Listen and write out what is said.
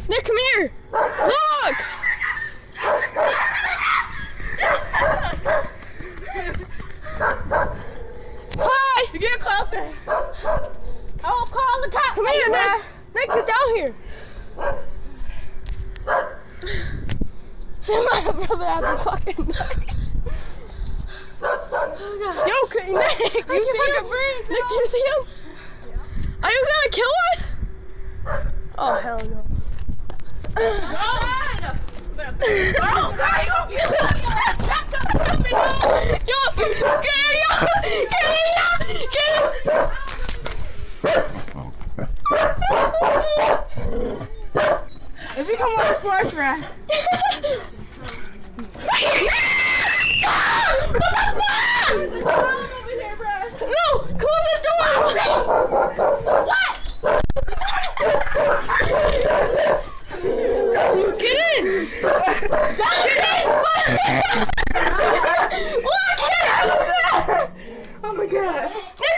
Nick, come here. Look. Hi. You get closer. I will call the cops. Come here, Nick. Nick, get down here. My brother has a fucking neck. Yo, Nick, you see him? Nick, do you see him? Yeah. Are you gonna kill us? Oh, hell no. Oh, God, you gonna kill us. Yo, get him, yo! Get him, yo! Get him! If you come on the porch, right? No! Close the door! What? Get in! Get in! Look! Oh my God. No!